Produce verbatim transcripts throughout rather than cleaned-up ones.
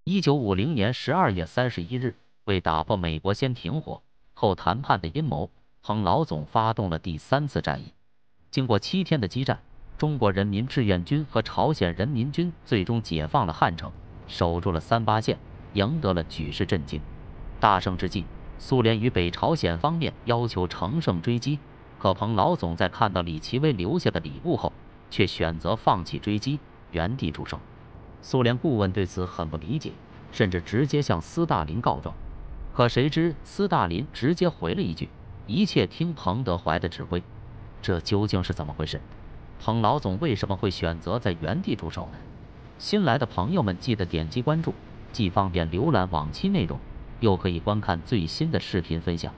一九五零年十二月三十一日，为打破美国先停火后谈判的阴谋，彭老总发动了第三次战役。经过七天的激战，中国人民志愿军和朝鲜人民军最终解放了汉城，守住了三八线，赢得了举世震惊。大胜之际，苏联与北朝鲜方面要求乘胜追击，可彭老总在看到李奇微留下的礼物后，却选择放弃追击，原地驻守。苏联顾问对此很不理解，甚至直接向斯大林告状。可谁知斯大林直接回了一句：“一切听彭德怀的指挥。”这究竟是怎么回事？彭老总为什么会选择在原地驻守呢？新来的朋友们记得点击关注，既方便浏览往期内容，又可以观看最新的视频分享。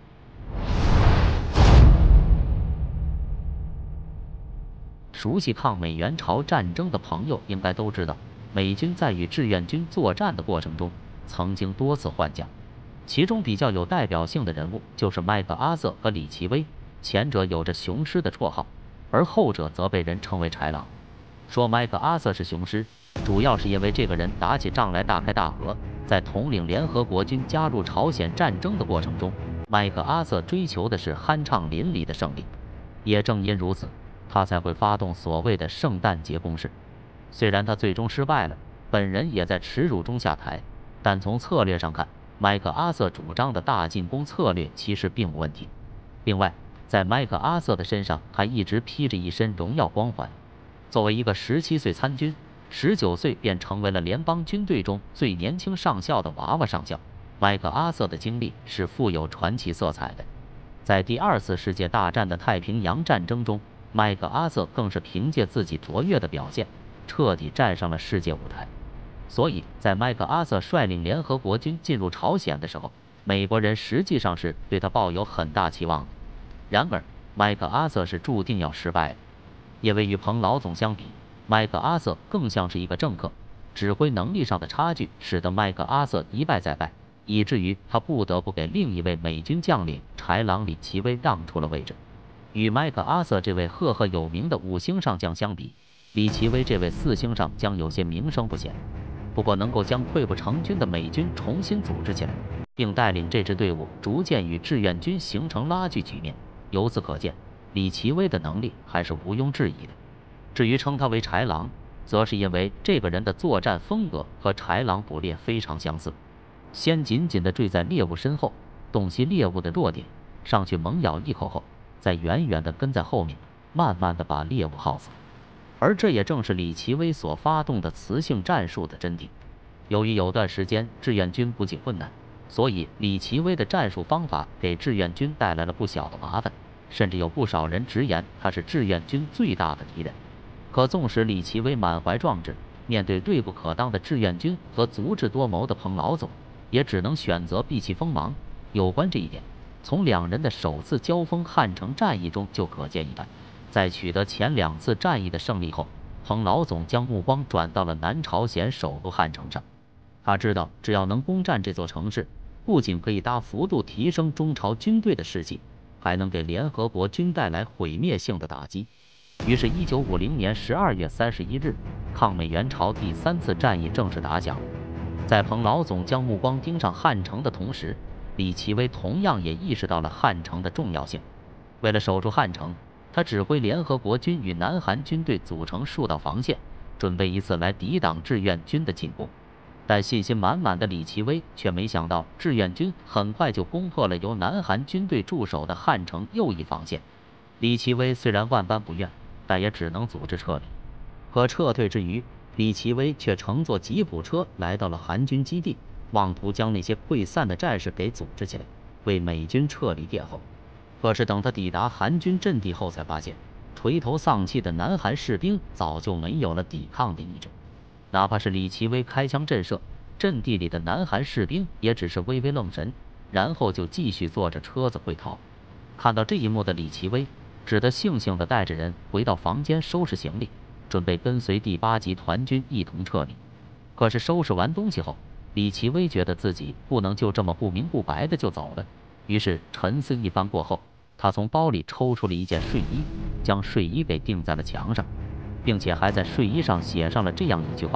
熟悉抗美援朝战争的朋友应该都知道，美军在与志愿军作战的过程中，曾经多次换将。其中比较有代表性的人物就是麦克阿瑟和李奇微，前者有着雄狮的绰号，而后者则被人称为豺狼。说麦克阿瑟是雄狮，主要是因为这个人打起仗来大开大合，在统领联合国军加入朝鲜战争的过程中，麦克阿瑟追求的是酣畅淋漓的胜利。也正因如此，他才会发动所谓的圣诞节攻势。虽然他最终失败了，本人也在耻辱中下台，但从策略上看，麦克阿瑟主张的大进攻策略其实并无问题。另外，在麦克阿瑟的身上还一直披着一身荣耀光环。作为一个十七岁参军，十九岁便成为了联邦军队中最年轻上校的娃娃上校，麦克阿瑟的经历是富有传奇色彩的。在第二次世界大战的太平洋战争中，麦克阿瑟更是凭借自己卓越的表现，彻底站上了世界舞台。所以在麦克阿瑟率领联合国军进入朝鲜的时候，美国人实际上是对他抱有很大期望的。然而，麦克阿瑟是注定要失败的，因为与彭老总相比，麦克阿瑟更像是一个政客，指挥能力上的差距使得麦克阿瑟一败再败，以至于他不得不给另一位美军将领豺狼李奇微让出了位置。与麦克阿瑟这位赫赫有名的五星上将相比，李奇微这位四星上将有些名声不显。不过能够将溃不成军的美军重新组织起来，并带领这支队伍逐渐与志愿军形成拉锯局面，由此可见，李奇微的能力还是毋庸置疑的。至于称他为豺狼，则是因为这个人的作战风格和豺狼捕猎非常相似，先紧紧地坠在猎物身后，洞悉猎物的弱点，上去猛咬一口后，再远远地跟在后面，慢慢地把猎物耗死。而这也正是李奇微所发动的雌性战术的真谛。由于有段时间志愿军补给困难，所以李奇微的战术方法给志愿军带来了不小的麻烦，甚至有不少人直言他是志愿军最大的敌人。可纵使李奇微满怀壮志，面对锐不可当的志愿军和足智多谋的彭老总，也只能选择避其锋芒。有关这一点，从两人的首次交锋汉城战役中就可见一斑。在取得前两次战役的胜利后，彭老总将目光转到了南朝鲜首都汉城上。他知道，只要能攻占这座城市，不仅可以大幅度提升中朝军队的士气，还能给联合国军带来毁灭性的打击。于是，一九五零年十二月三十一日，抗美援朝第三次战役正式打响。在彭老总将目光盯上汉城的同时，李奇微同样也意识到了汉城的重要性。为了守住汉城，他指挥联合国军与南韩军队组成数道防线，准备一次来抵挡志愿军的进攻。但信心满满的李奇微却没想到，志愿军很快就攻破了由南韩军队驻守的汉城右翼防线。李奇微虽然万般不愿，但也只能组织撤离。可撤退之余，李奇微却乘坐吉普车来到了韩军基地，妄图将那些溃散的战士给组织起来，为美军撤离殿后。可是等他抵达韩军阵地后，才发现垂头丧气的南韩士兵早就没有了抵抗的意志。哪怕是李奇微开枪震慑，阵地里的南韩士兵也只是微微愣神，然后就继续坐着车子溃逃。看到这一幕的李奇微只得悻悻地带着人回到房间收拾行李，准备跟随第八集团军一同撤离。可是收拾完东西后，李奇微觉得自己不能就这么不明不白的就走了，于是沉思一番过后，他从包里抽出了一件睡衣，将睡衣给钉在了墙上，并且还在睡衣上写上了这样一句话：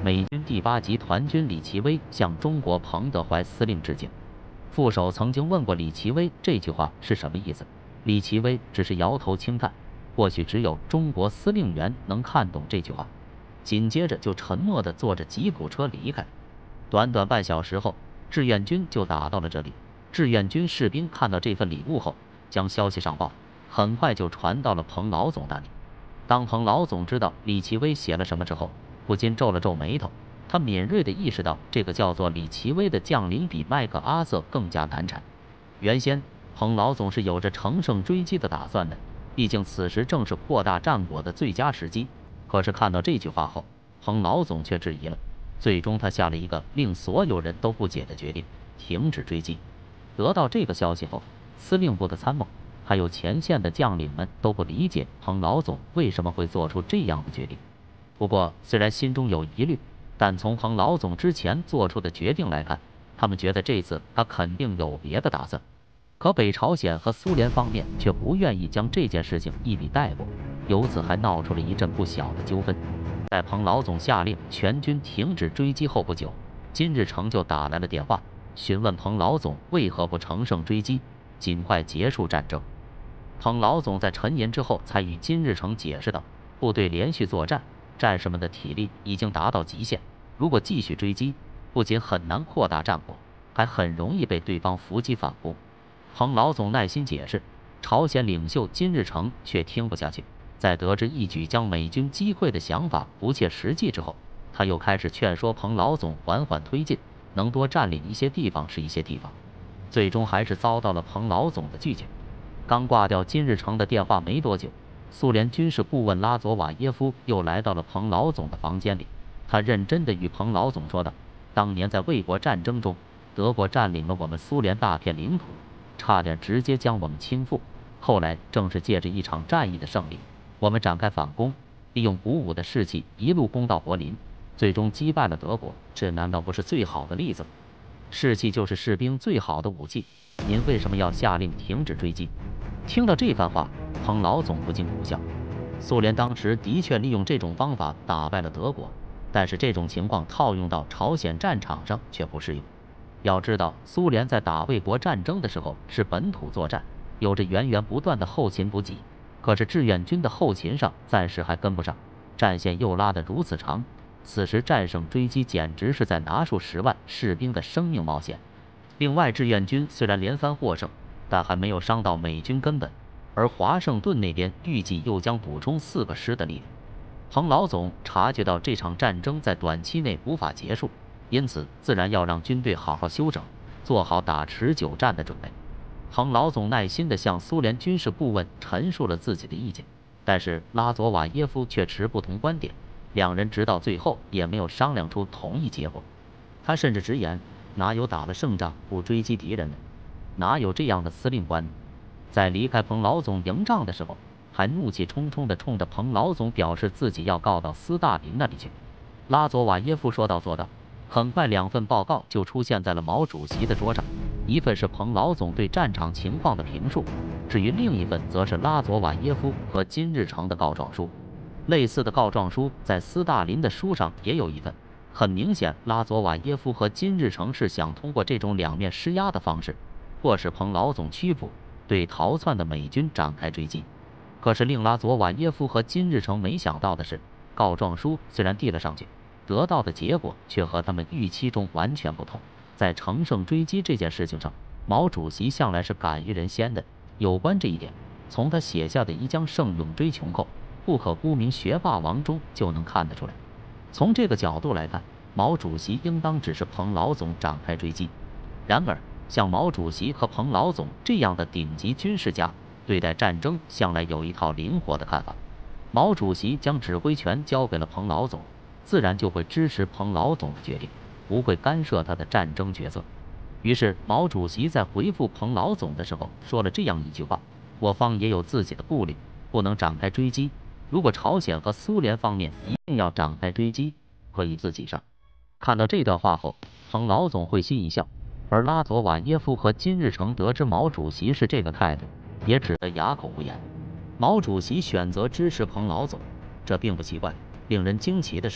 美军第八集团军李奇微向中国彭德怀司令致敬。副手曾经问过李奇微这句话是什么意思，李奇微只是摇头轻叹，或许只有中国司令员能看懂这句话。紧接着就沉默地坐着吉普车离开。短短半小时后，志愿军就打到了这里。志愿军士兵看到这份礼物后，将消息上报，很快就传到了彭老总那里。当彭老总知道李奇微写了什么之后，不禁皱了皱眉头。他敏锐地意识到，这个叫做李奇微的将领比麦克阿瑟更加难缠。原先彭老总是有着乘胜追击的打算的，毕竟此时正是扩大战果的最佳时机。可是看到这句话后，彭老总却质疑了。最终，他下了一个令所有人都不解的决定：停止追击。得到这个消息后，司令部的参谋还有前线的将领们都不理解彭老总为什么会做出这样的决定。不过，虽然心中有疑虑，但从彭老总之前做出的决定来看，他们觉得这次他肯定有别的打算。可北朝鲜和苏联方面却不愿意将这件事情一笔带过，由此还闹出了一阵不小的纠纷。在彭老总下令全军停止追击后不久，金日成就打来了电话，询问彭老总为何不乘胜追击，尽快结束战争。彭老总在沉吟之后，才与金日成解释道：部队连续作战，战士们的体力已经达到极限，如果继续追击，不仅很难扩大战果，还很容易被对方伏击反扑。彭老总耐心解释，朝鲜领袖金日成却听不下去。在得知一举将美军击溃的想法不切实际之后，他又开始劝说彭老总缓缓推进，能多占领一些地方是一些地方。最终还是遭到了彭老总的拒绝。刚挂掉金日成的电话没多久，苏联军事顾问拉佐瓦耶夫又来到了彭老总的房间里。他认真地与彭老总说道：当年在卫国战争中，德国占领了我们苏联大片领土，差点直接将我们倾覆。后来正是借着一场战役的胜利，我们展开反攻，利用鼓舞的士气一路攻到柏林，最终击败了德国。这难道不是最好的例子？士气就是士兵最好的武器，您为什么要下令停止追击？听到这番话，彭老总不禁苦笑。苏联当时的确利用这种方法打败了德国，但是这种情况套用到朝鲜战场上却不适用。要知道，苏联在打卫国战争的时候是本土作战，有着源源不断的后勤补给，可是志愿军的后勤上暂时还跟不上，战线又拉得如此长，此时战胜追击简直是在拿数十万士兵的生命冒险。另外，志愿军虽然连番获胜，但还没有伤到美军根本，而华盛顿那边预计又将补充四个师的力量。彭老总察觉到这场战争在短期内无法结束，因此自然要让军队好好休整，做好打持久战的准备。彭老总耐心地向苏联军事顾问陈述了自己的意见，但是拉佐瓦耶夫却持不同观点，两人直到最后也没有商量出同一结果。他甚至直言，哪有打了胜仗不追击敌人的，哪有这样的司令官？在离开彭老总营帐的时候，还怒气冲冲地冲着彭老总表示自己要告到斯大林那里去。拉佐瓦耶夫说到做到，很快两份报告就出现在了毛主席的桌上，一份是彭老总对战场情况的评述，至于另一份则是拉佐瓦耶夫和金日成的告状书。类似的告状书在斯大林的书上也有一份。很明显，拉佐瓦耶夫和金日成是想通过这种两面施压的方式，迫使彭老总屈服，对逃窜的美军展开追击。可是令拉佐瓦耶夫和金日成没想到的是，告状书虽然递了上去，得到的结果却和他们预期中完全不同。在乘胜追击这件事情上，毛主席向来是敢于人先的。有关这一点，从他写下的“一将胜勇追穷寇，不可沽名学霸王”中就能看得出来。从这个角度来看，毛主席应当指示彭老总展开追击。然而，像毛主席和彭老总这样的顶级军事家，对待战争向来有一套灵活的看法。毛主席将指挥权交给了彭老总，自然就会支持彭老总的决定，不会干涉他的战争决策。于是，毛主席在回复彭老总的时候说了这样一句话：我方也有自己的顾虑，不能展开追击。如果朝鲜和苏联方面一定要展开追击，可以自己上。看到这段话后，彭老总会心一笑，而拉佐瓦耶夫和金日成得知毛主席是这个态度，也只得哑口无言。毛主席选择支持彭老总，这并不奇怪。令人惊奇的是，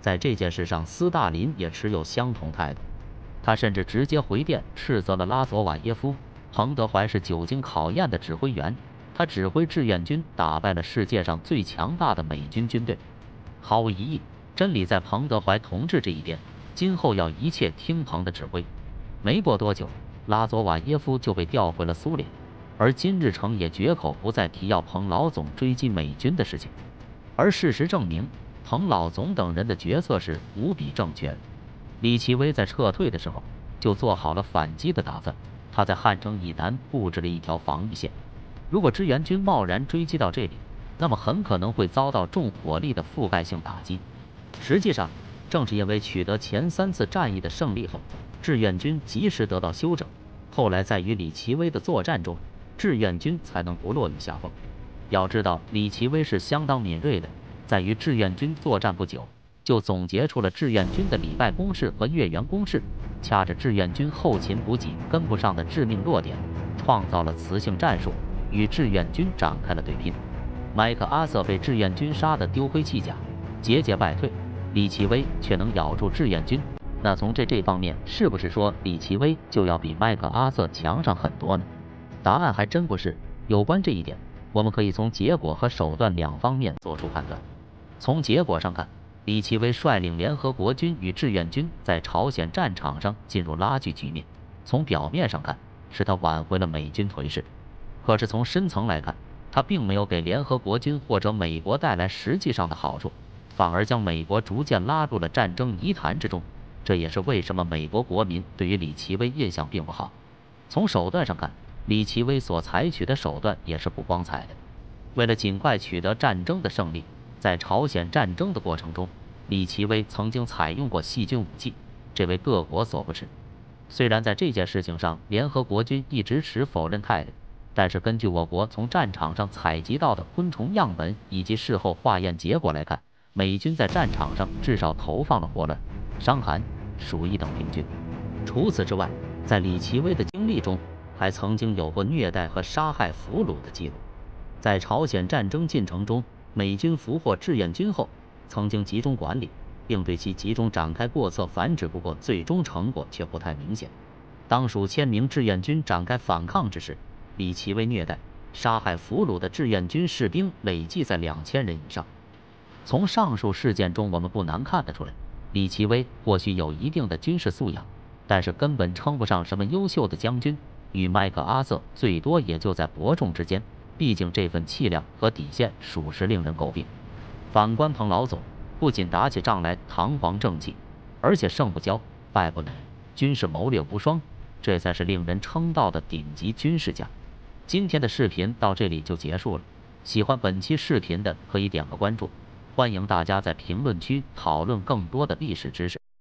在这件事上，斯大林也持有相同态度。他甚至直接回电斥责了拉佐瓦耶夫，彭德怀是久经考验的指挥员，他指挥志愿军打败了世界上最强大的美军军队。毫无疑义，真理在彭德怀同志这一边，今后要一切听彭的指挥。没过多久，拉佐瓦耶夫就被调回了苏联，而金日成也绝口不再提要彭老总追击美军的事情。而事实证明，彭老总等人的决策是无比正确的。李奇微在撤退的时候就做好了反击的打算，他在汉城以南布置了一条防御线。如果支援军贸然追击到这里，那么很可能会遭到重火力的覆盖性打击。实际上，正是因为取得前三次战役的胜利后，志愿军及时得到休整，后来在与李奇微的作战中，志愿军才能不落于下风。要知道，李奇微是相当敏锐的，在与志愿军作战不久，就总结出了志愿军的礼拜攻势和月圆攻势，掐着志愿军后勤补给跟不上的致命弱点，创造了磁性战术，与志愿军展开了对拼。麦克阿瑟被志愿军杀得丢盔弃甲，节节败退，李奇微却能咬住志愿军。那从这这方面，是不是说李奇微就要比麦克阿瑟强上很多呢？答案还真不是。有关这一点，我们可以从结果和手段两方面做出判断。从结果上看，李奇微率领联合国军与志愿军在朝鲜战场上进入拉锯局面。从表面上看，是他挽回了美军颓势，可是从深层来看，他并没有给联合国军或者美国带来实际上的好处，反而将美国逐渐拉入了战争泥潭之中。这也是为什么美国国民对于李奇微印象并不好。从手段上看，李奇微所采取的手段也是不光彩的。为了尽快取得战争的胜利，在朝鲜战争的过程中，李奇微曾经采用过细菌武器，这为各国所不齿。虽然在这件事情上，联合国军一直持否认态度，但是根据我国从战场上采集到的昆虫样本以及事后化验结果来看，美军在战场上至少投放了霍乱、伤寒、鼠疫等病菌。除此之外，在李奇微的经历中，还曾经有过虐待和杀害俘虏的记录。在朝鲜战争进程中，美军俘获志愿军后，曾经集中管理，并对其集中展开过测繁殖，不过最终成果却不太明显。当数千名志愿军展开反抗之时，李奇微虐待、杀害俘虏的志愿军士兵累计在两千人以上。从上述事件中，我们不难看得出来，李奇微或许有一定的军事素养，但是根本称不上什么优秀的将军，与麦克阿瑟最多也就在伯仲之间。毕竟这份气量和底线属实令人诟病。反观彭老总，不仅打起仗来堂皇正气，而且胜不骄，败不馁，军事谋略无双，这才是令人称道的顶级军事家。今天的视频到这里就结束了，喜欢本期视频的可以点个关注，欢迎大家在评论区讨论更多的历史知识。